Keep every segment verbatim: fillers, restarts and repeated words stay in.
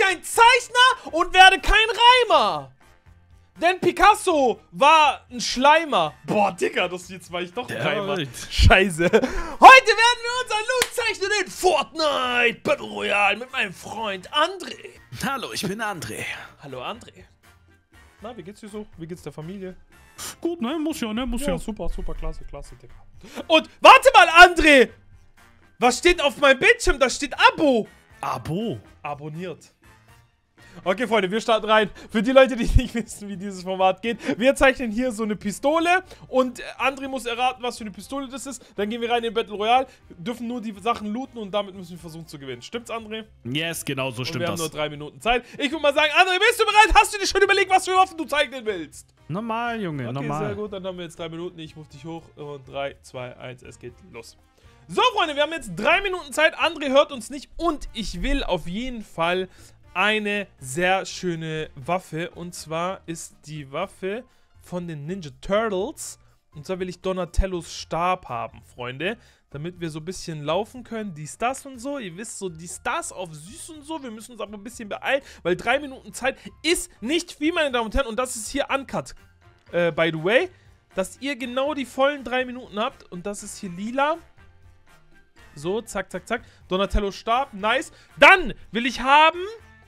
ein Zeichner und werde kein Reimer. Denn Picasso war ein Schleimer. Boah, Digga, das jetzt war ich doch ein Reimer. Scheiße. Heute werden wir unser Loot zeichnen in Fortnite Battle Royale mit meinem Freund André. Hallo, ich bin André. Hallo André. Na, wie geht's dir so? Wie geht's der Familie? Gut, ne? Muss ja, ne? Muss ja. Ja, super, super, klasse, klasse, Digga. Und warte mal, André! Was steht auf meinem Bildschirm? Da steht Abo. Abo? Abonniert. Okay, Freunde, wir starten rein. Für die Leute, die nicht wissen, wie dieses Format geht. Wir zeichnen hier so eine Pistole und André muss erraten, was für eine Pistole das ist. Dann gehen wir rein in Battle Royale, dürfen nur die Sachen looten und damit müssen wir versuchen zu gewinnen. Stimmt's, André? Yes, genau so stimmt das. Wir haben nur drei Minuten Zeit. Ich würde mal sagen, André, bist du bereit? Hast du dir schon überlegt, was für Waffen du zeichnen willst? Normal, Junge, okay, normal. Okay, sehr gut. Dann haben wir jetzt drei Minuten. Ich rufe dich hoch. Und drei, zwei, eins, es geht los. So, Freunde, wir haben jetzt drei Minuten Zeit. André hört uns nicht und ich will auf jeden Fall eine sehr schöne Waffe. Und zwar ist die Waffe von den Ninja Turtles. Und zwar will ich Donatellos Stab haben, Freunde. Damit wir so ein bisschen laufen können. Die Stars und so. Ihr wisst so, die Stars auf süß und so. Wir müssen uns aber ein bisschen beeilen, weil drei Minuten Zeit ist nicht viel, meine Damen und Herren. Und das ist hier uncut. Äh, by the way. Dass ihr genau die vollen drei Minuten habt. Und das ist hier lila. So, zack, zack, zack. Donatello Stab, nice. Dann will ich haben...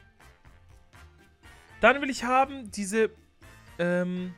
Dann will ich haben diese ähm,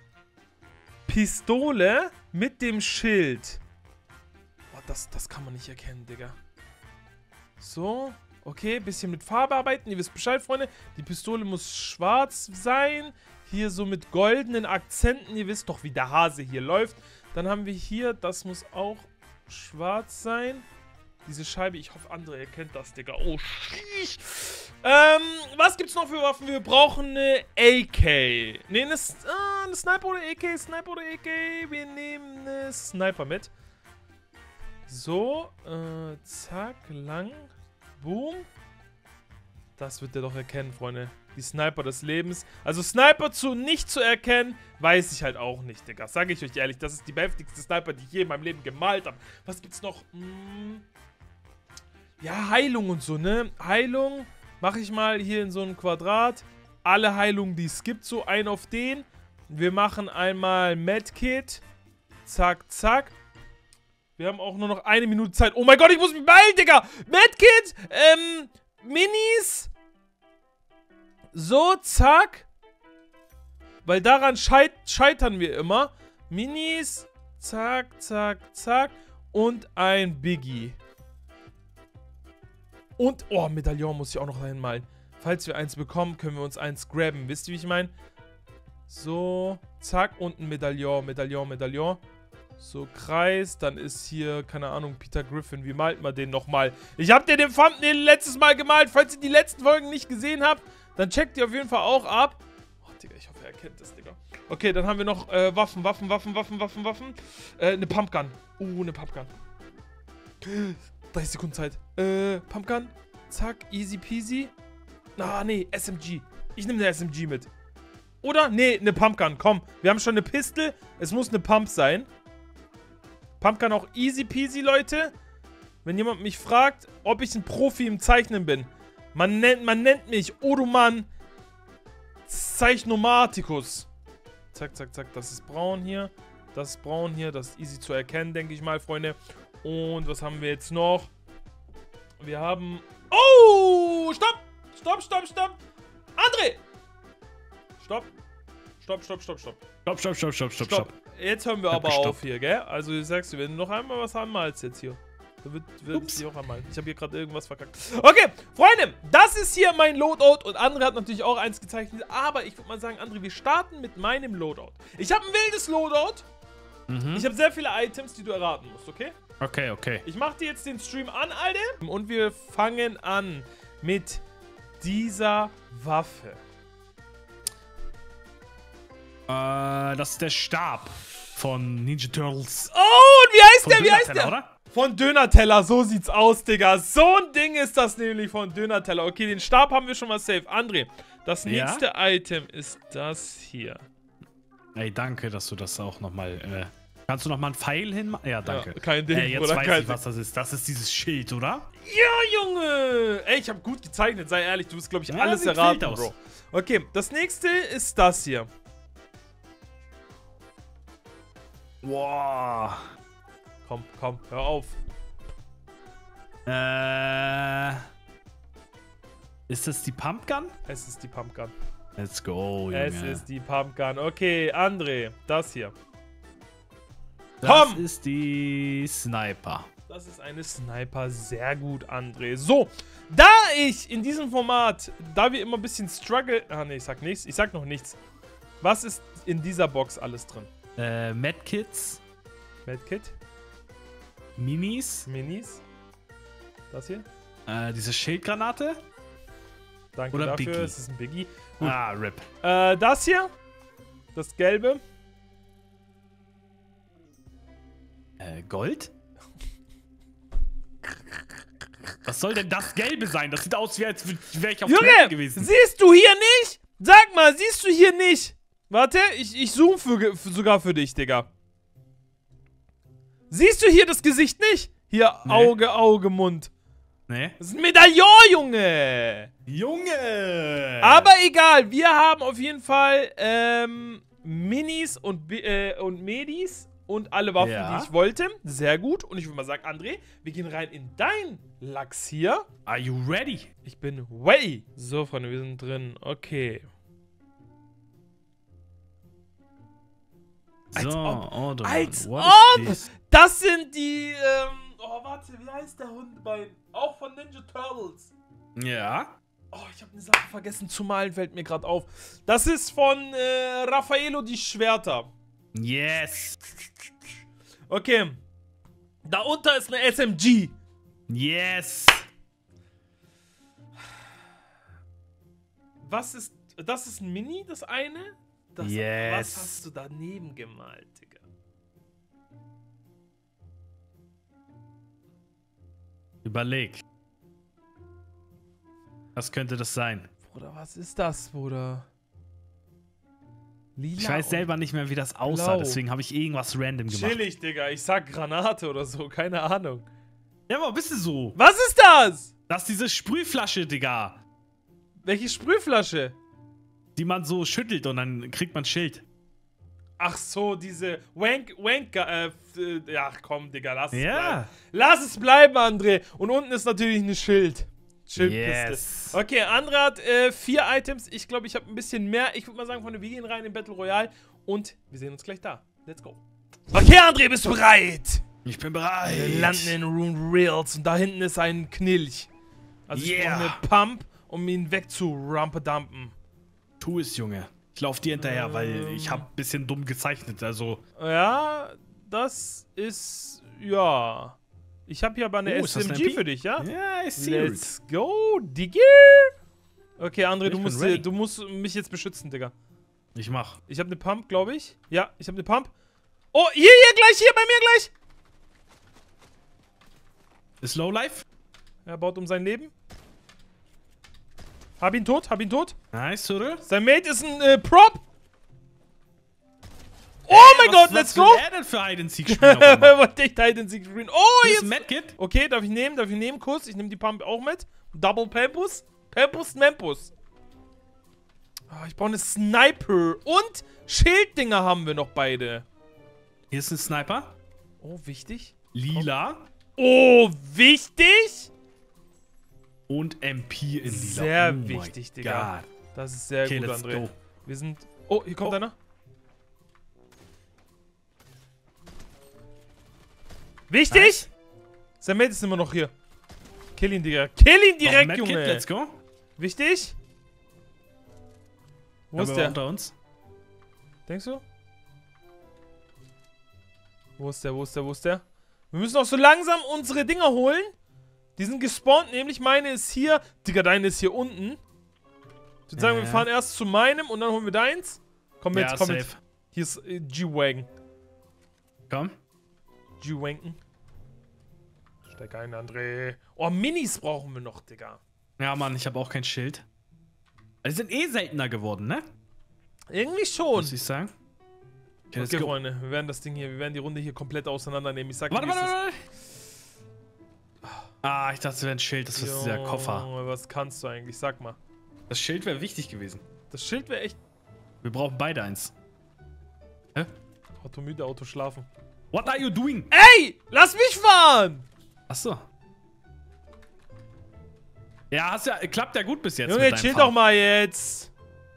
Pistole mit dem Schild. Boah, das, das kann man nicht erkennen, Digga. So, okay, bisschen mit Farbe arbeiten. Ihr wisst Bescheid, Freunde. Die Pistole muss schwarz sein. Hier so mit goldenen Akzenten. Ihr wisst doch, wie der Hase hier läuft. Dann haben wir hier, das muss auch schwarz sein. Diese Scheibe, ich hoffe, André erkennt das, Digga. Oh, schieß. Ähm, was gibt's noch für Waffen? Wir brauchen eine A K. Ne, eine, äh, eine Sniper oder A K, Sniper oder A K. Wir nehmen eine Sniper mit. So, äh, zack, lang, boom. Das wird er doch erkennen, Freunde. Die Sniper des Lebens. Also Sniper zu nicht zu erkennen, weiß ich halt auch nicht, Digga. Sage ich euch ehrlich, das ist die heftigste Sniper, die ich je in meinem Leben gemalt habe. Was gibt's noch? Hm. Ja, Heilung und so, ne? Heilung mache ich mal hier in so einem Quadrat. Alle Heilungen, die es gibt, so ein auf den. Wir machen einmal Medkit. Zack, zack. Wir haben auch nur noch eine Minute Zeit. Oh mein Gott, ich muss mich beeilen, Digga. Medkit, ähm, Minis. So, zack. Weil daran scheit scheitern wir immer. Minis, zack, zack, zack. Und ein Biggie. Und, oh, Medaillon muss ich auch noch reinmalen. Falls wir eins bekommen, können wir uns eins grabben. Wisst ihr, wie ich meine? So, zack, und ein Medaillon, Medaillon, Medaillon. So, Kreis, dann ist hier, keine Ahnung, Peter Griffin. Wie malt man den nochmal? Ich hab dir den Thumbnail letztes Mal gemalt. Falls ihr die letzten Folgen nicht gesehen habt, dann checkt ihr auf jeden Fall auch ab. Oh, Digga, ich hoffe, er erkennt das, Digga. Okay, dann haben wir noch äh, Waffen, Waffen, Waffen, Waffen, Waffen, Waffen. Äh, eine Pumpgun. Uh, eine Pumpgun. dreißig Sekunden Zeit. Äh, Pumpgun. Zack, easy peasy. Ah, nee, S M G. Ich nehme eine S M G mit. Oder? Nee, eine Pumpgun. Komm, wir haben schon eine Pistole. Es muss eine Pump sein. Pumpgun auch easy peasy, Leute. Wenn jemand mich fragt, ob ich ein Profi im Zeichnen bin. Man nennt, man nennt mich Odoman Zeichnomatikus. Zack, zack, zack. Das ist braun hier. Das ist braun hier. Das ist easy zu erkennen, denke ich mal, Freunde. Und was haben wir jetzt noch? Wir haben... Oh! Stopp! Stopp, stopp, stopp! André! Stopp. Stopp, stopp, stopp, stopp. Stopp, stopp, stopp, stopp, stopp, stopp. Jetzt hören wir aber auf hier, gell? Also, ich sag's dir, wenn du noch einmal was anmalst jetzt hier. Da wird, wird es auch anmalen. Ich habe hier gerade irgendwas verkackt. Okay, Freunde, das ist hier mein Loadout. Und André hat natürlich auch eins gezeichnet. Aber ich würde mal sagen, André, wir starten mit meinem Loadout. Ich habe ein wildes Loadout. Mhm. Ich habe sehr viele Items, die du erraten musst, okay? Okay, okay. Ich mache dir jetzt den Stream an, Alter. Und wir fangen an mit dieser Waffe. Äh, das ist der Stab von Ninja Turtles. Oh, und wie heißt von der? Wie heißt der? Oder? Von Döner-Teller, so sieht's aus, Digga. So ein Ding ist das nämlich von Döner-Teller. Okay, den Stab haben wir schon mal safe. André, das ja? nächste Item ist das hier. Ey, danke, dass du das auch nochmal... Äh, kannst du nochmal einen Pfeil hinmachen? Ja, danke. Ja, kein Ding, äh, jetzt oder? weiß Kein ich, was das ist. Das ist dieses Schild, oder? Ja, Junge! Ey, ich habe gut gezeichnet, sei ehrlich. Du wirst, glaube ich, Ja, alles sieht erraten, wild aus. Bro. Okay, das nächste ist das hier. Wow. Komm, komm, hör auf. Äh. Ist das die Pumpgun? Es ist die Pumpgun. Let's go, Junge. Es ist die Pumpgun. Okay, André, das hier. das Komm! ist die Sniper. Das ist eine Sniper. Sehr gut, André. So, da ich in diesem Format, da wir immer ein bisschen struggle... Ah, ne, ich sag nichts. Ich sag noch nichts. Was ist in dieser Box alles drin? Äh, Medkits, Medkit, Minis, Minis. Das hier. äh, diese Schildgranate. Danke Oder dafür. Biggie. Es ist ein Biggie. Gut. Ah, R I P. Äh, das hier. Das gelbe. Äh, Gold? Was soll denn das Gelbe sein? Das sieht aus, wie als wäre ich auf Toilette Junge, gewesen. siehst du hier nicht? Sag mal, siehst du hier nicht? Warte, ich, ich zoome für, für, sogar für dich, Digga. Siehst du hier das Gesicht nicht? Hier, Nee. Auge, Auge, Mund. Nee. Das ist ein Medaillon, Junge. Junge! Aber egal, wir haben auf jeden Fall ähm, Minis und, Bi- äh, und Medis und alle Waffen, Ja. die ich wollte. Sehr gut. Und ich würde mal sagen, André, wir gehen rein in dein Lachs hier. Are you ready? Ich bin way. So, Freunde, wir sind drin. Okay. Als so, ob. Order. Als What ob. is this? Das sind die, ähm, oh, warte, wie heißt der Hundebein? Auch von Ninja Turtles. Ja. Oh, ich habe eine Sache vergessen zu malen, fällt mir gerade auf. Das ist von äh, Raffaello die Schwerter. Yes. Okay. Da unter ist eine S M G. Yes. Was ist, das ist ein Mini, das eine? Das, Yes. Was hast du daneben gemalt, Digga? Überleg. Was könnte das sein? Bruder, was ist das, Bruder? Lila Ich weiß und selber nicht mehr, wie das aussah, blau. deswegen habe ich irgendwas random gemacht. Chillig, Digga. Ich sag Granate oder so, keine Ahnung. Ja, aber bist du so? Was ist das? Das ist diese Sprühflasche, Digga. Welche Sprühflasche? Die man so schüttelt und dann kriegt man Schild. Ach so, diese Wank, Wank, äh, f- äh, ja, komm, Digga, lass es Ja. bleiben. Lass es bleiben, André. Und unten ist natürlich ein Schild. Schildpiste. Yes. Okay, André hat äh, vier Items. Ich glaube, ich habe ein bisschen mehr. Ich würde mal sagen, Freunde, wir gehen rein in Battle Royale und wir sehen uns gleich da. Let's go. Okay, André, bist du bereit? Ich bin bereit. Wir landen in Rune Rails und da hinten ist ein Knilch. Also ich Yeah. brauche eine Pump, um ihn wegzurumpedumpen. Tu es, Junge. Ich lauf dir hinterher, weil ich habe ein bisschen dumm gezeichnet, also... Ja, das ist, ja. Ich habe hier aber eine Oh, ist das eine S M G M P? für dich, ja? Ja, ich sehe es. Let's go, Digga. Okay, André, Ich du bin musst, ready. du musst mich jetzt beschützen, Digga. Ich mach. Ich habe eine Pump, glaube ich. Ja, ich habe eine Pump. Oh, hier, hier, gleich, hier, bei mir gleich. Ist Lowlife? Er baut um sein Leben. Hab ihn tot, hab ihn tot. Nice, oder? Sein Mate ist ein äh, Prop. Oh mein was, Gott, was let's will go. er denn für Hide and Seek spielen auf einmal? Wollte ich Hide and Seek spielen. Oh, Hier ist jetzt. ein Medkit. Okay, darf ich nehmen? Darf ich nehmen? Kurz. Ich nehme die Pump auch mit. Double Pampus. Pampus, Mampus. Oh, ich brauche eine Sniper. Und Schilddinger haben wir noch beide. Hier ist ein Sniper. Oh, wichtig. Lila. Oh, wichtig. Und M P in Lila. Sehr oh wichtig, my Digga. God. Das ist sehr Okay, gut, let's André. go. Wir sind... Oh, hier kommt Oh. einer. Wichtig. Nice. Sein Mate ist immer noch hier. Kill ihn, Digga. Kill ihn Noch ein direkt, Medkit, Junge. let's go. Wichtig. Wo Aber ist der? unter uns. Denkst du? Wo ist der? Wo ist der? Wo ist der? Wir müssen auch so langsam unsere Dinger holen. Die sind gespawnt, nämlich meine ist hier. Digga, deine ist hier unten. Ich würde sagen, Ja. wir fahren erst zu meinem und dann holen wir deins. Komm mit, Ja, komm safe. mit. Hier ist äh, G-Wagon. Komm. G-Wanken. Steig ein, André. Oh, Minis brauchen wir noch, Digga. Ja, Mann, ich habe auch kein Schild. Die sind eh seltener geworden, ne? Irgendwie schon. Muss ich sagen. Okay, let's Okay, go. Freunde, wir werden das Ding hier, wir werden die Runde hier komplett auseinandernehmen. Ich sag Warte, dir, wie warte, es warte. ist. Ah, ich dachte, es wäre ein Schild. Das ist dieser Koffer. Junge, was kannst du eigentlich? Sag mal. Das Schild wäre wichtig gewesen. Das Schild wäre echt... Wir brauchen beide eins. Hä? Auto müde, Auto schlafen. What are you doing? Ey, lass mich fahren! Achso. Ja, hast ja, klappt ja gut bis jetzt. Junge, mit deinem chill Fahren. doch mal jetzt.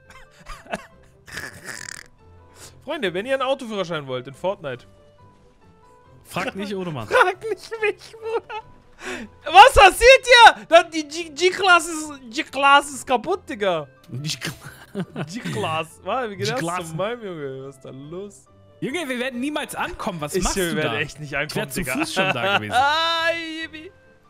Freunde, wenn ihr einen Autoführerschein wollt in Fortnite. Frag nicht, oder Mann. Frag nicht mich, Bruder. Was passiert hier? Da- Die G-Class ist, G-Class ist kaputt, Digga. G-Class. Warte, wie geht das G-Class. zu meinem, Junge? Was ist da los? Junge, wir werden niemals ankommen. Was Ich machst wir du werden da? echt nicht Ich ankommen, wär zu Digga. Fuß schon da gewesen. Ah, Yippie.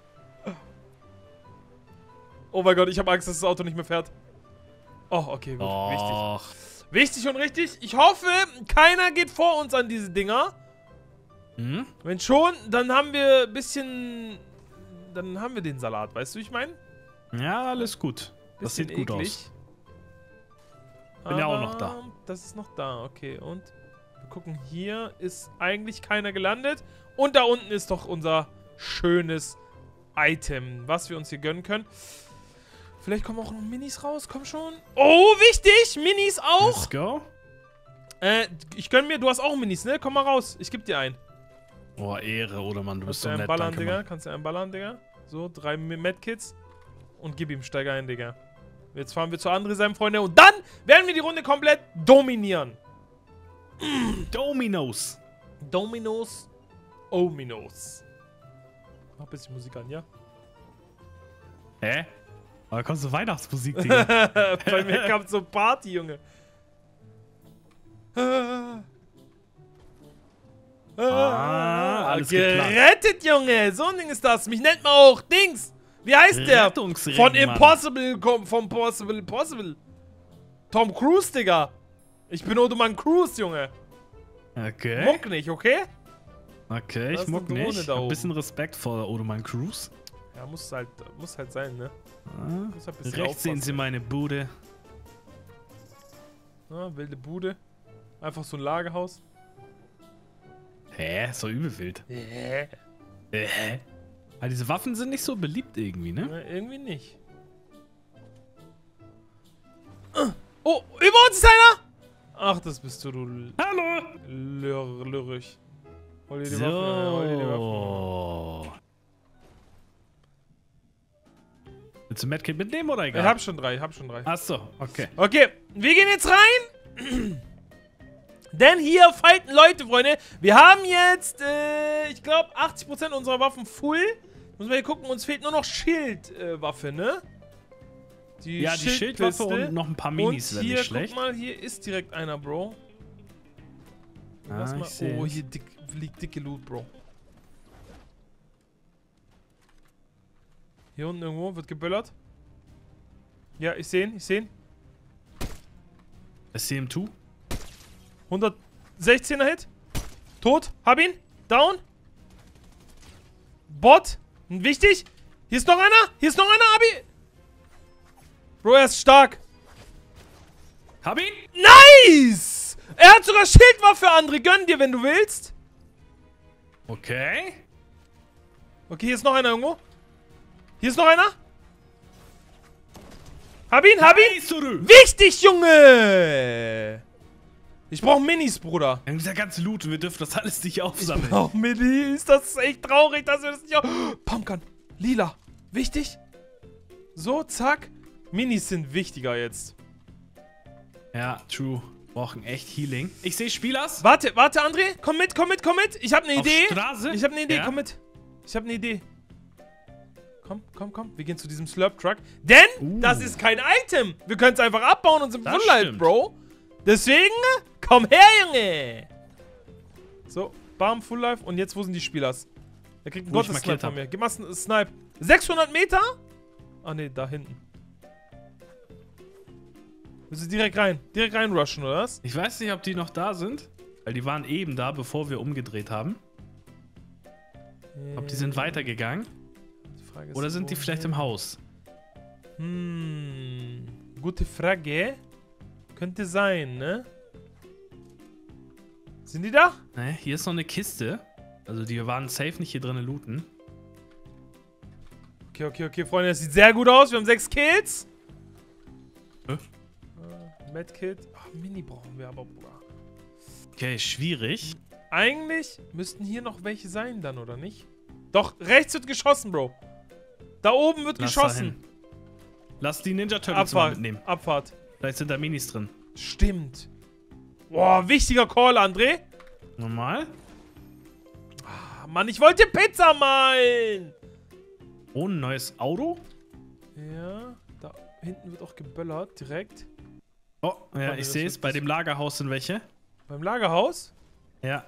Oh mein Gott, ich habe Angst, dass das Auto nicht mehr fährt. Oh, okay, gut. Och. Wichtig. Wichtig und richtig. Ich hoffe, keiner geht vor uns an diese Dinger. Hm? Wenn schon, dann haben wir ein bisschen... Dann haben wir den Salat, weißt du, wie ich meine? Ja, alles gut. Das Bisschen sieht gut eklig. aus. Bin ja auch noch da. Aber Das ist noch da, okay. Und wir gucken, hier ist eigentlich keiner gelandet. Und da unten ist doch unser schönes Item, was wir uns hier gönnen können. Vielleicht kommen auch noch Minis raus, komm schon. Oh, wichtig, Minis auch. Let's go. Äh, ich gönn mir, du hast auch Minis, ne? Komm mal raus, ich geb dir einen. Oh, Ehre, oder Mann, du bist Kannst so du einen nett, ballern, danke, Digga? Mann. Kannst du einen ballern, Digga? So, drei Medkits. Und gib ihm, steig ein, Digga. Jetzt fahren wir zu André, seinem Freunde. Und dann werden wir die Runde komplett dominieren. Dominos. Dominos. Ominos. Mach ein bisschen Musik an, ja? Hä? Aber da kommt so Weihnachtsmusik, Digga. Bei mir kam so Party, Junge. Ah, alles geplant. Gerettet, Junge. So ein Ding ist das. Mich nennt man auch Dings. Wie heißt der? Rettungsring, Von Mann. Impossible, kom- von Possible, Impossible. Tom Cruise, Digga. Ich bin Odoman Cruise, Junge. Okay. Muck nicht, okay? Okay, Das ich ist muck eine Drohne nicht. da Ein oben. bisschen Respekt vor Odoman Cruise. Ja, muss halt, muss halt sein, ne? Ah, Muss halt ein bisschen rechts sehen aufpassen. Sie meine Bude. Ja, wilde Bude. Einfach so ein Lagerhaus. Hä? So übel wild. Hä? Hä? Aber diese Waffen sind nicht so beliebt irgendwie, ne? Na, irgendwie nicht. Oh, über uns ist einer! Ach, das bist du, du Hallo! Lör Lürrich. Hol dir die Waffen, ja, hol dir die Waffen. So. Willst du Medkit mitnehmen oder egal? Ich hab schon drei, ich hab schon drei. Achso, okay. Okay, wir gehen jetzt rein. Denn hier fighten Leute, Freunde. Wir haben jetzt, äh, ich glaube, achtzig Prozent unserer Waffen full. Müssen wir hier gucken, uns fehlt nur noch Schildwaffe, äh, ne? Die Ja, die Schildwaffe Schildpiste. und noch ein paar Minis Und wären hier, nicht schlecht. guck mal, hier ist direkt einer, Bro. Ah, Lass ich mal. seh's. Oh, hier dick, liegt dicke Loot, Bro. Hier unten irgendwo wird geböllert. Ja, ich seh ihn, ich seh ihn. S C M zwei? hundertsechzehner Hit. Tot. Hab ihn. Down. Bot. Wichtig. Hier ist noch einer. Hier ist noch einer, Abi. Bro, er ist stark. Hab ihn? Nice. Er hat sogar Schildwaffe, André. Gönn dir, wenn du willst. Okay. Okay, hier ist noch einer irgendwo. Hier ist noch einer. Hab ihn, hab ihn. Nice, du. Wichtig, Junge. Ich brauch Minis, Bruder. Wir haben dieser ganze Loot und wir dürfen das alles nicht aufsammeln. Auch Minis. Das ist echt traurig, dass wir das nicht auf... Pumpkin. Lila. Wichtig. So, zack. Minis sind wichtiger jetzt. Ja, true. Brauchen echt Healing. Ich sehe Spielers. Warte, warte, André. Komm mit, komm mit, komm mit. Ich habe eine Auf Idee. Straße? Ich habe eine Idee, Ja? komm mit. Ich habe eine Idee. Komm, komm, komm. Wir gehen zu diesem Slurp-Truck. Denn Uh. das ist kein Item. Wir können es einfach abbauen und sind Das Full Life, stimmt. Bro. Deswegen, komm her, Junge. So, bam, Full Life. Und jetzt, wo sind die Spielers? Er kriegt einen Wo ich Gottes-Snipe markiert von hab. mir. Gib mal einen Snipe. sechshundert Meter? Ah, ne, da hinten. Müssen direkt rein. Direkt rein rushen, oder was? Ich weiß nicht, ob die noch da sind. Weil die waren eben da, bevor wir umgedreht haben. Ob die sind weitergegangen. Die Frage ist, Oder sind die wohin? vielleicht im Haus? Hm, gute Frage. Könnte sein, ne? Sind die da? Ne, hier ist noch eine Kiste. Also die waren safe nicht hier drinnen looten. Okay, okay, okay, Freunde, das sieht sehr gut aus. Wir haben sechs Kills. Hä? Äh, Medkit. Ach, Mini brauchen wir aber, Bruder. Okay, schwierig. Eigentlich müssten hier noch welche sein dann, oder nicht? Doch, rechts wird geschossen, Bro. Da oben wird Lass geschossen. Lass die Ninja Turtles mal Abfahrt. mitnehmen. Abfahrt. Vielleicht sind da Minis drin. Stimmt. Boah, wichtiger Call, André. Normal. Ah, Mann, ich wollte Pizza malen. Oh, ein neues Auto. Ja, da hinten wird auch geböllert, direkt. Oh, ja, Warte, ich das sehe es. wird Bei das- dem Lagerhaus sind welche. Beim Lagerhaus? Ja.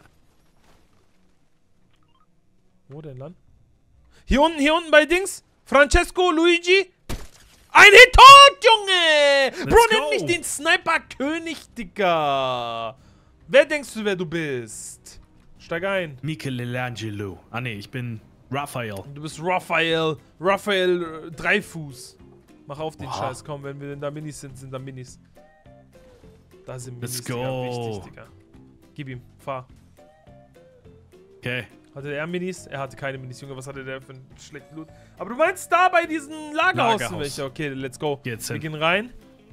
Wo denn dann? Hier unten, hier unten bei Dings. Francesco, Luigi. Ein Hit tot, Junge! Let's Bro, nenn go. mich den Sniper-König, Digga. Wer denkst du, wer du bist? Steig ein. Michelangelo. Ah, nee, ich bin Raphael. Du bist Raphael. Raphael äh, Dreifuß. Mach auf den Wow. Scheiß, komm, wenn wir da Minis sind, sind da Minis. Da sind Minis, Let's Digga. go. Wichtig, Digga. Gib ihm, fahr. Okay. Hatte er Minis? Er hatte keine Minis, Junge. Was hatte der für einen schlechten Loot? Aber du meinst da bei diesem Lagerhaus sind Lagerhaus. welche. Okay, let's go. Geht's Wir hin. gehen rein.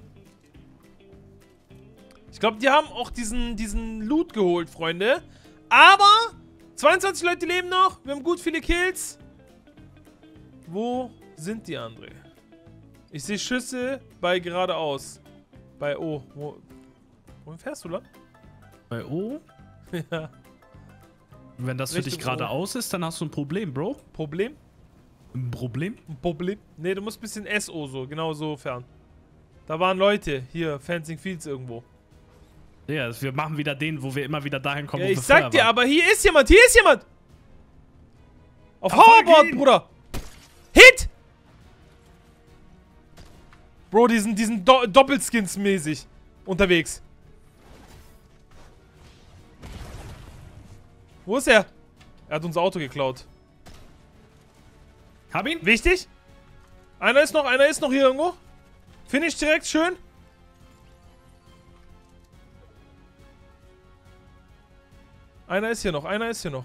Ich glaube, die haben auch diesen, diesen Loot geholt, Freunde. Aber zweiundzwanzig Leute leben noch. Wir haben gut viele Kills. Wo sind die, André? Ich sehe Schüsse bei geradeaus. Bei O. Wo, wohin fährst du lang? Bei O. Ja. Wenn das für Richtung dich geradeaus ist, dann hast du ein Problem, Bro. Problem? Ein Problem? Ein Problem? Ne, du musst ein bisschen S O so, genau so fern. Da waren Leute, hier, Fencing Fields irgendwo. Ja, wir machen wieder den, wo wir immer wieder dahin kommen, Ja, wo ich wir sag vorher dir, waren. aber hier ist jemand, hier ist jemand! Auf Verfolg Hoverboard, ihn! Bruder! Hit! Bro, die sind, die sind Do Doppelskins-mäßig unterwegs. Wo ist er? Er hat unser Auto geklaut. Hab ihn? Wichtig? Einer ist noch, einer ist noch hier irgendwo. Finish direkt, schön. Einer ist hier noch, einer ist hier noch.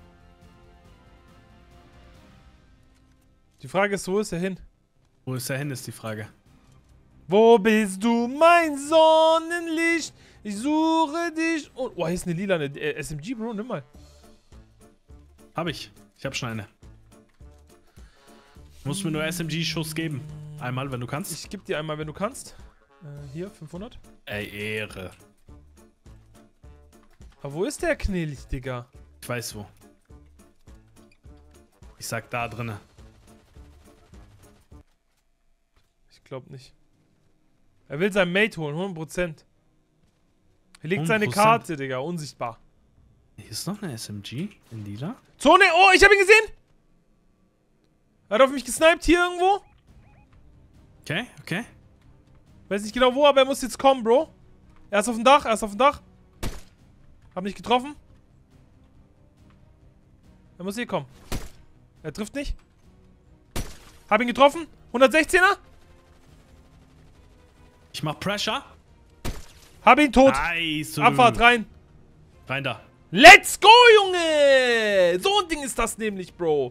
Die Frage ist, wo ist er hin? Wo ist er hin, ist die Frage. Wo bist du, mein Sonnenlicht? Ich suche dich. Oh, oh hier ist eine lila äh, S M G, Bro, nimm mal. Hab ich. Ich hab schon eine. Musst mir nur S M G-Schuss geben. Einmal, wenn du kannst. Ich geb dir einmal, wenn du kannst. Äh, hier, fünfhundert. Ey, Ehre. Aber wo ist der Knilch, Digga? Ich weiß wo. Ich sag da drinne. Ich glaub nicht. Er will sein Mate holen, hundert Prozent. Er legt seine hundert Prozent. Karte, Digga, unsichtbar. Hier ist noch eine S M G in lila. Zone, oh, ich hab ihn gesehen! Er hat auf mich gesniped, hier irgendwo. Okay, okay. Weiß nicht genau wo, aber er muss jetzt kommen, Bro. Er ist auf dem Dach, er ist auf dem Dach. Hab nicht getroffen. Er muss hier kommen. Er trifft nicht. Hab ihn getroffen. hundertsechzehner. Ich mach Pressure. Hab ihn tot. Nice. Abfahrt rein. Rein da. Let's go, Junge! So ein Ding ist das nämlich, Bro.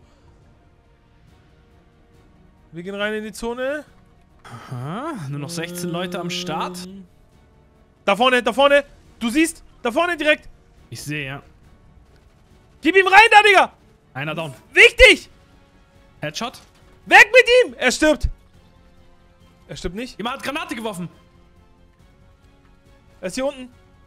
Wir gehen rein in die Zone. Aha, nur noch sechzehn Leute am Start. Ähm, Da vorne, da vorne. Du siehst, da vorne direkt. Ich sehe, ja. Gib ihm rein da, Digga. Einer down. Wichtig. Headshot. Weg mit ihm. Er stirbt. Er stirbt nicht. Jemand hat Granate geworfen. Er ist hier unten.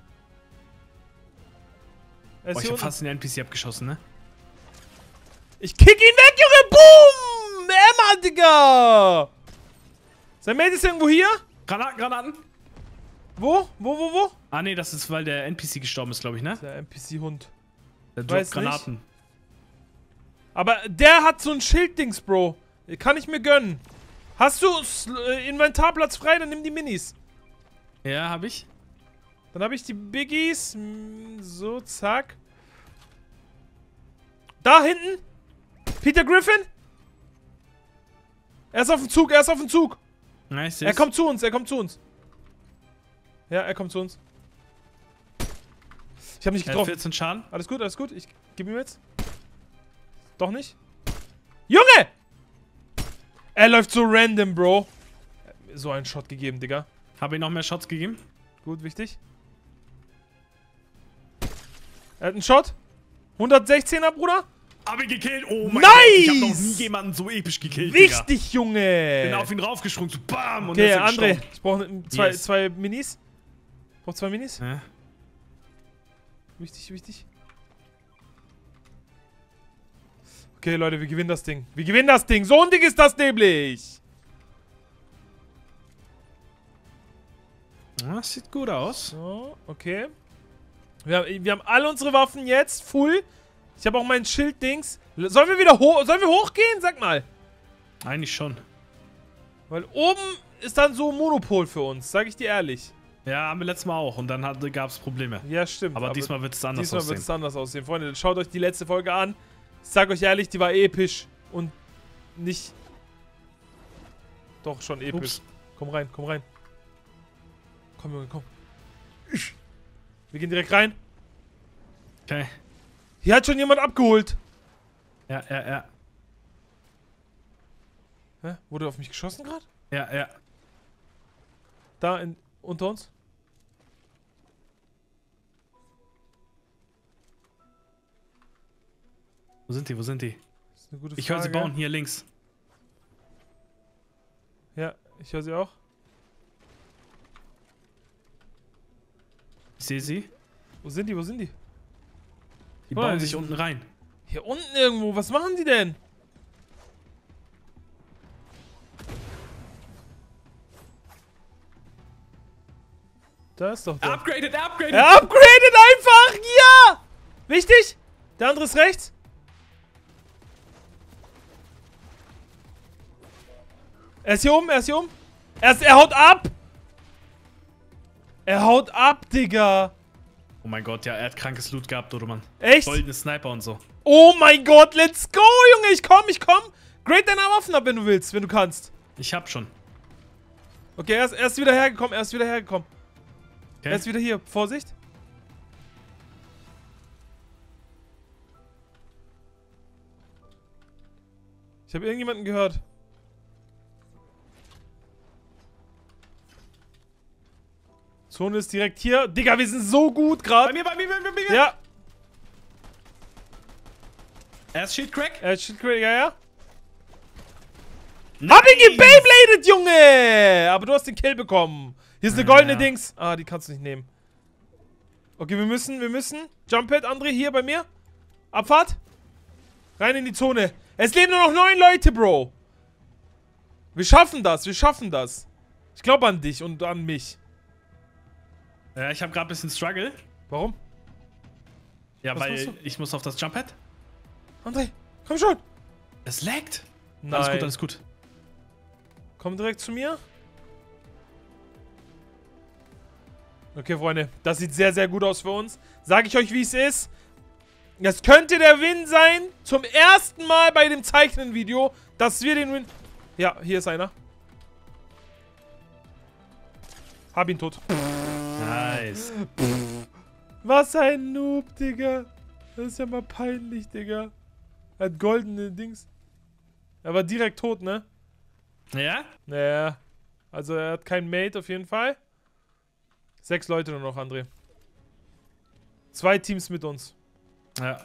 Er ist Boah, ich hier hab unten. fast den N P C abgeschossen, ne? Ich kick ihn weg, Junge. Boom. Emma, Digga. Sein Mate ist irgendwo hier. Granaten, Granaten. Wo? Wo, wo, wo? Ah, nee, das ist, weil der N P C gestorben ist, glaube ich, ne? Der N P C-Hund. Der weiß droppt Granaten. Aber der hat so ein Schilddings, Bro. Kann ich mir gönnen. Hast du Sl- äh, Inventarplatz frei, dann nimm die Minis. Ja, hab ich. Dann habe ich die Biggies. Hm, So, zack. Da hinten. Peter Griffin. Er ist auf dem Zug, er ist auf dem Zug. Ja, ich Er kommt zu uns, er kommt zu uns. Ja, er kommt zu uns. Ich habe nicht Er hat getroffen. vierzehn Schaden. Alles gut, alles gut. Ich gebe ihm jetzt. Doch nicht. Junge! Er läuft so random, Bro. So einen Shot gegeben, Digga. Habe ihm noch mehr Shots gegeben? Gut, wichtig. Er hat einen Shot. hundertsechzehner, Bruder. Hab ihn gekillt. Oh mein Nice! Gott. Ich hab noch nie jemanden so episch gekillt, Wichtig, Digga. Junge. Bin auf ihn raufgesprungen, so bam. Und Okay, dann ist er André. gestorben. Ich brauche zwei, Yes. zwei Minis. Ich brauche zwei Minis. Ja. Wichtig, wichtig. Okay, Leute, wir gewinnen das Ding. Wir gewinnen das Ding. So ein Ding ist das nämlich. Das sieht gut aus. So, okay. Wir haben, wir haben alle unsere Waffen jetzt full. Ich habe auch mein Schild-Dings. Sollen wir wieder hoch? Sollen wir hochgehen? Sag mal. Eigentlich schon. Weil oben ist dann so Monopol für uns, sag ich dir ehrlich. Ja, haben wir letztes Mal auch. Und dann gab es Probleme. Ja, stimmt. Aber, aber diesmal wird es anders diesmal aussehen. wird es anders aussehen. Freunde, schaut euch die letzte Folge an. Ich sag euch ehrlich, die war episch. Und nicht... Doch, schon episch. Ups. Komm rein, komm rein. Komm, Junge, komm. Wir gehen direkt rein. Okay. Hier hat schon jemand abgeholt. Ja, ja, ja. Hä? Wurde auf mich geschossen gerade? Ja, ja. Da, in, unter uns? Wo sind die? Wo sind die? Das ist eine gute Ich höre sie Frage. bauen. Hier links. Ja, ich höre sie auch. Ich sehe sie. Wo sind die? Wo sind die? Die Oh, bauen die sich sind- unten rein. Hier unten irgendwo. Was machen die denn? Da ist doch der. Upgraded, upgraded! Er upgradet einfach! Ja! Wichtig! Der andere ist rechts. Er ist hier oben, er ist hier oben. Er, ist, er haut ab! Er haut ab, Digga! Oh mein Gott, ja, er hat krankes Loot gehabt, oder Mann. Echt? Goldene Sniper und so. Oh mein Gott, let's go, Junge! Ich komm, ich komm! Grade deine Waffen ab, wenn du willst, wenn du kannst. Ich hab schon. Okay, er ist, er ist wieder hergekommen, er ist wieder hergekommen. Okay. Er ist wieder hier. Vorsicht. Ich habe irgendjemanden gehört. Zone ist direkt hier. Digga, wir sind so gut Bei gerade. mir, bei mir, bei mir, bei mir! Ja, Er ist Shieldcrack. er ist Shitcrack, ja, ja. Nice. Hab ihn gebeyblades, Junge! Aber du hast den Kill bekommen. Hier ist eine Ja, goldene ja. Dings. Ah, die kannst du nicht nehmen. Okay, wir müssen, wir müssen. Jumppad, André, hier bei mir. Abfahrt. Rein in die Zone. Es leben nur noch neun Leute, Bro. Wir schaffen das, wir schaffen das. Ich glaube an dich und an mich. Ja, ich habe gerade ein bisschen Struggle. Warum? Ja, Was weil machst du? ich muss auf das Jumppad. André, komm schon. Es laggt. Nein. Alles gut, alles gut. Komm direkt zu mir. Okay, Freunde. Das sieht sehr, sehr gut aus für uns. Sag ich euch, wie es ist. Das könnte der Win sein. Zum ersten Mal bei dem Zeichnen-Video, dass wir den Win... Ja, hier ist einer. Hab ihn tot. Nice. Was ein Noob, Digga. Das ist ja mal peinlich, Digga. Er hat goldene Dings. Er war direkt tot, ne? Ja? Naja. Also er hat kein Mate auf jeden Fall. Sechs Leute nur noch, André. Zwei Teams mit uns. Ja.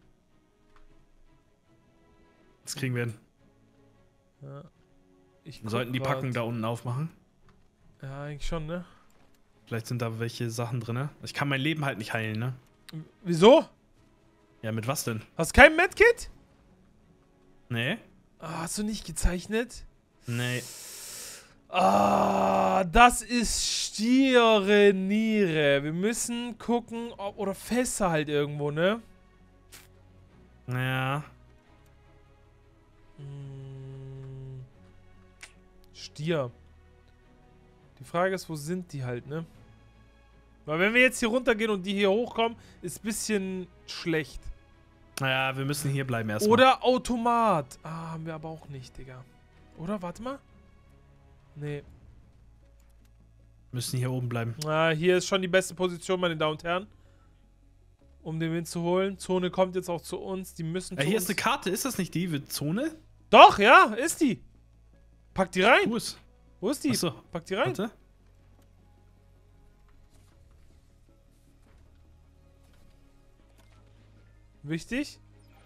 Das kriegen wir hin. Ja. Ich Wir sollten die guck Packung grad. da unten aufmachen. Ja, eigentlich schon, ne? Vielleicht sind da welche Sachen drin. Ich kann mein Leben halt nicht heilen, ne? Wieso? Ja, mit was denn? Hast du kein Medkit? Nee? Ah, hast du nicht gezeichnet? Nee. Ah, das ist Stiere Niere. Wir müssen gucken, ob... Oder Fässer halt irgendwo, ne? Ja. Hm. Stier. Die Frage ist, wo sind die halt, ne? Weil wenn wir jetzt hier runtergehen und die hier hochkommen, ist ein bisschen schlecht. Naja, wir müssen hier bleiben erstmal. Oder Automat. Ah, haben wir aber auch nicht, Digga. Oder? Warte mal. Nee. Müssen hier oben bleiben. Ah, hier ist schon die beste Position, meine Damen und Herren. Um den Wind zu holen. Zone kommt jetzt auch zu uns. Die müssen Ja, zu hier uns. ist eine Karte. Ist das nicht die mit Zone? Doch, ja, ist die. Pack die rein. Wo ist? Wo ist die? Achso. Pack die rein. Warte. Wichtig.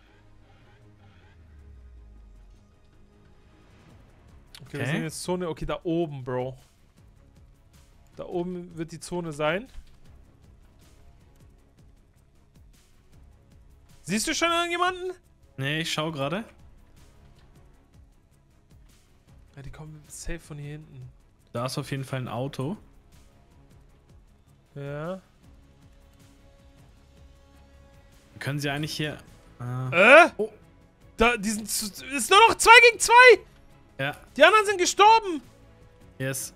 Okay, wir Okay. sind jetzt Zone. Okay, da oben, Bro. Da oben wird die Zone sein. Siehst du schon irgendjemanden? Nee, ich schau gerade. Ja, die kommen safe von hier hinten. Da ist auf jeden Fall ein Auto. Ja. Können sie eigentlich hier... Äh, Äh? Oh. Da, die sind zu, ist nur noch zwei gegen zwei! ja, Die anderen sind gestorben! yes.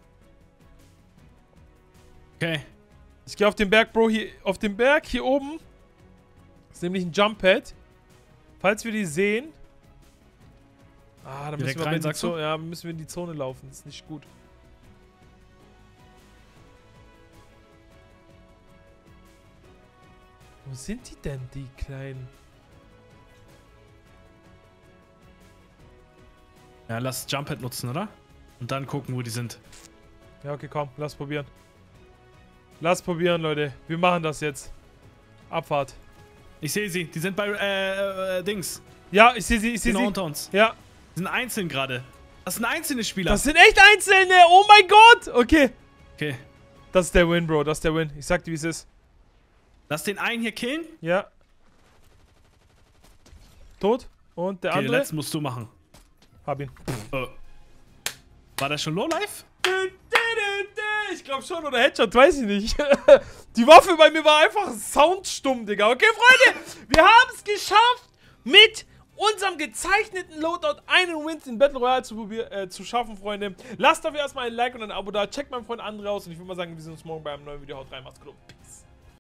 Okay. Ich gehe auf den Berg, Bro, hier, auf den Berg, hier oben. Das ist nämlich ein Jump Pad. Falls wir die sehen. Ah, da müssen Direkt wir, rein, in die sagst du? Zone, ja, müssen wir in die Zone laufen. Das ist nicht gut. Wo sind die denn, die Kleinen? Ja, lass Jump Pad nutzen, oder? Und dann gucken, wo die sind. Ja, okay, komm, lass probieren. Lass probieren, Leute. Wir machen das jetzt. Abfahrt. Ich sehe sie. Die sind bei, äh, äh, Dings. Ja, ich sehe sie, ich sehe Genau sie. unter uns. Ja, Die sind einzeln gerade. Das sind einzelne Spieler. das sind echt Einzelne. Oh mein Gott. Okay. Okay. Das ist der Win, Bro. Das ist der Win. Ich sag dir, wie es ist. Lass den einen hier killen. Ja. Tot. Und der Okay, den andere. letzten musst du machen. Hab ihn. Äh. War der schon Lowlife? Ich glaube schon, oder Headshot, weiß ich nicht. Die Waffe bei mir war einfach soundstumm, Digga. Okay, Freunde, wir haben es geschafft, mit unserem gezeichneten Loadout einen Win in Battle Royale zu, äh, zu schaffen, Freunde. Lasst dafür erstmal ein Like und ein Abo da. Checkt meinen Freund André aus und ich würde mal sagen, wir sehen uns morgen bei einem neuen Video. Haut rein, macht's gut. Peace.